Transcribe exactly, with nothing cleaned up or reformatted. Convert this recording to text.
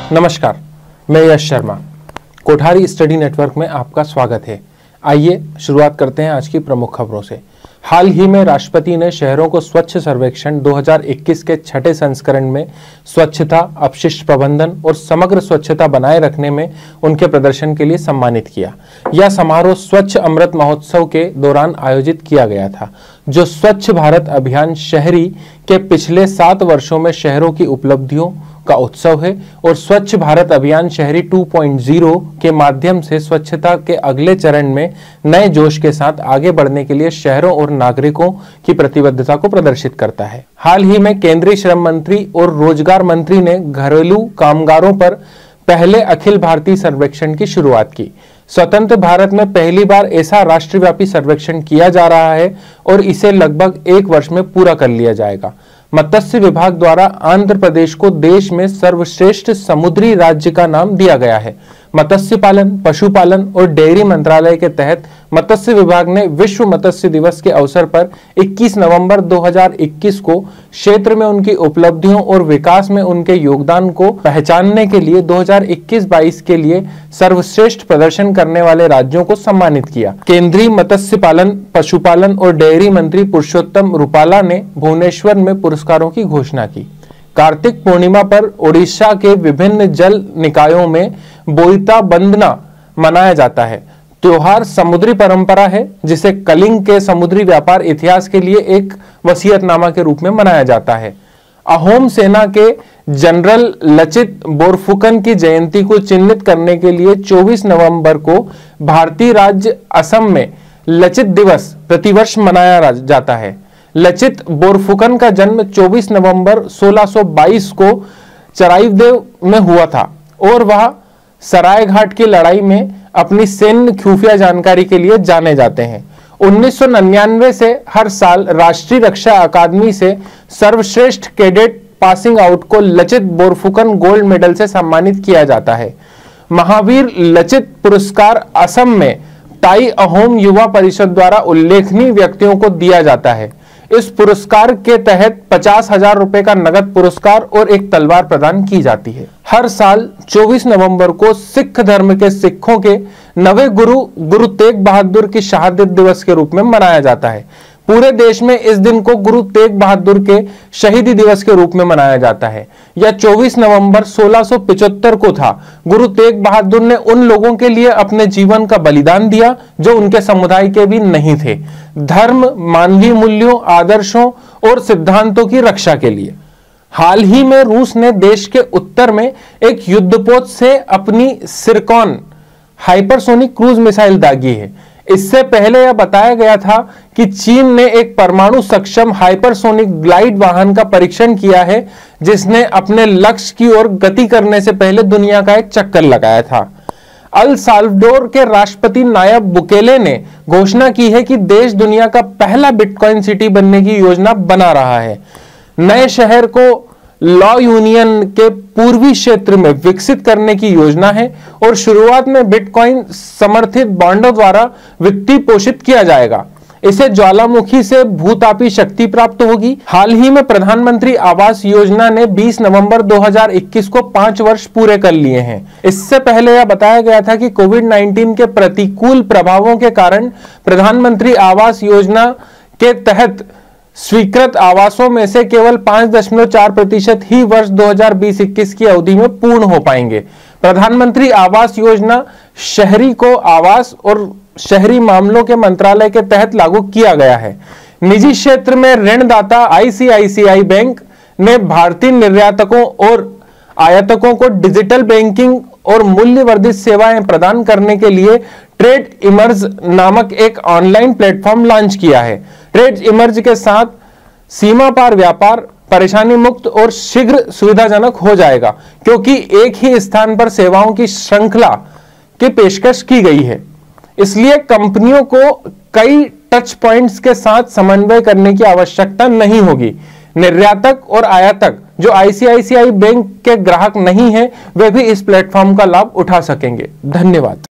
नमस्कार, मैं Yash Sharma. Kothari study network में आपका स्वागत है। आइए शुरुआत करते हैं आज की प्रमुख खबरों से। हाल ही में राष्ट्रपति ने शहरों को स्वच्छ सर्वेक्षण दो हज़ार इक्कीस के छठे संस्करण में स्वच्छता, अपशिष्ट प्रबंधन और समग्र स्वच्छता बनाए रखने में उनके प्रदर्शन के लिए सम्मानित किया। यह समारोह स्वच्छ अमृत महोत्सव के दौरान आयोजित किया गया था, जो स्वच्छ भारत अभियान शहरी के पिछले सात वर्षों में शहरों की उपलब्धियों का उत्सव है और स्वच्छ भारत अभियान शहरी टू पॉइंट ज़ीरो के माध्यम से स्वच्छता के अगले चरण में नए जोश के साथ आगे बढ़ने के लिए शहरों और नागरिकों की प्रतिबद्धता को प्रदर्शित करता है। हाल ही में केंद्रीय श्रम मंत्री और रोजगार मंत्री ने घरेलू कामगारों पर पहले अखिल भारतीय सर्वेक्षण की शुरुआत की। स्वतंत्र भारत में पहली बार ऐसा राष्ट्रव्यापी सर्वेक्षण किया जा रहा है और इसे लगभग एक वर्ष में पूरा कर लिया जाएगा। मत्स्य विभाग द्वारा आंध्र प्रदेश को देश में सर्वश्रेष्ठ समुद्री राज्य का नाम दिया गया है। मत्स्य पालन, पशुपालन और डेयरी मंत्रालय के तहत मत्स्य विभाग ने विश्व मत्स्य दिवस के अवसर पर इक्कीस नवंबर दो हज़ार इक्कीस को क्षेत्र में उनकी उपलब्धियों और विकास में उनके योगदान को पहचानने के लिए दो हज़ार इक्कीस बाईस के लिए सर्वश्रेष्ठ प्रदर्शन करने वाले राज्यों को सम्मानित किया। केंद्रीय मत्स्य पालन, पशुपालन और डेयरी मंत्री पुरुषोत्तम रूपाला ने भुवनेश्वर में पुरस्कारों की घोषणा की। कार्तिक पूर्णिमा पर ओडिशा के विभिन्न जल निकायों में बोईता बंदना मनाया जाता है। त्योहार समुद्री परंपरा है जिसे कलिंग के समुद्री व्यापार इतिहास के लिए एक वसीयतनामा के रूप में मनाया जाता है। अहोम सेना के जनरल लचित बोरफुकन की जयंती को चिन्हित करने के लिए चौबीस नवंबर को भारतीय राज्य असम में लचित दिवस प्रतिवर्ष मनाया जाता है। लचित बोरफुकन का जन्म चौबीस नवंबर सोलह सौ बाईस को चराइदेव में हुआ था और वह सरायघाट की लड़ाई में अपनी सैन्य खुफिया जानकारी के लिए जाने जाते हैं। उन्नीस सौ निन्यानवे से हर साल राष्ट्रीय रक्षा अकादमी से सर्वश्रेष्ठ कैडेट पासिंग आउट को लचित बोरफुकन गोल्ड मेडल से सम्मानित किया जाता है। महावीर लचित पुरस्कार असम में टाई अहोम युवा परिषद द्वारा उल्लेखनीय व्यक्तियों को दिया जाता है। इस पुरस्कार के तहत पचास हजार रुपए का नगद पुरस्कार और एक तलवार प्रदान की जाती है। हर साल चौबीस नवंबर को सिख धर्म के सिखों के नवे गुरु गुरु तेग बहादुर की शहादत दिवस के रूप में मनाया जाता है। पूरे देश में इस दिन को गुरु तेग बहादुर के शहीदी दिवस के रूप में मनाया जाता है। यह चौबीस नवंबर सोलह सौ पचहत्तर को था। गुरु तेग बहादुर ने उन लोगों के लिए अपने जीवन का बलिदान दिया जो उनके समुदाय के भी नहीं थे, धर्म, मानवीय मूल्यों, आदर्शों और सिद्धांतों की रक्षा के लिए। हाल ही में रूस ने देश के उत्तर में एक युद्धपोत से अपनी सिरकॉन हाइपरसोनिक क्रूज मिसाइल दागी है। इससे पहले यह बताया गया था कि चीन ने एक परमाणु सक्षम हाइपरसोनिक ग्लाइड वाहन का परीक्षण किया है, जिसने अपने लक्ष्य की ओर गति करने से पहले दुनिया का एक चक्कर लगाया था। अल साल्वाडोर के राष्ट्रपति नायब बुकेले ने घोषणा की है कि देश दुनिया का पहला बिटकॉइन सिटी बनने की योजना बना रहा है। नए शहर को लॉ यूनियन के पूर्वी क्षेत्र में विकसित करने की योजना है और शुरुआत में बिटकॉइन समर्थित बॉन्डों द्वारा वित्तीय पोषित किया जाएगा। इसे ज्वालामुखी से भूतापी शक्ति प्राप्त होगी। हाल ही में प्रधानमंत्री आवास योजना ने बीस नवंबर दो हज़ार इक्कीस को पांच वर्ष पूरे कर लिए हैं। इससे पहले यह बताया गया था कि कोविड उन्नीस के प्रतिकूल प्रभावों के कारण प्रधानमंत्री आवास योजना के तहत स्वीकृत आवासों में से केवल पांच दशमलव चार प्रतिशत ही वर्ष दो हज़ार बीस इक्कीस की अवधि में पूर्ण हो पाएंगे। प्रधानमंत्री आवास योजना शहरी को आवास और शहरी मामलों के मंत्रालय के तहत लागू किया गया है। निजी क्षेत्र में ऋणदाता आई सी आई सी आई बैंक ने भारतीय निर्यातकों और आयातकों को डिजिटल बैंकिंग और मूल्य वर्धित सेवाएं प्रदान करने के लिए ट्रेड इमर्ज नामक एक ऑनलाइन प्लेटफॉर्म लॉन्च किया है। ट्रेड इमर्ज के साथ सीमा पार व्यापार परेशानी मुक्त और शीघ्र सुविधाजनक हो जाएगा, क्योंकि एक ही स्थान पर सेवाओं की श्रृंखला की पेशकश की गई है। इसलिए कंपनियों को कई टच पॉइंट्स के साथ समन्वय करने की आवश्यकता नहीं होगी। निर्यातक और आयातक जो आई सी आई सी आई बैंक के ग्राहक नहीं है, वे भी इस प्लेटफॉर्म का लाभ उठा सकेंगे। धन्यवाद।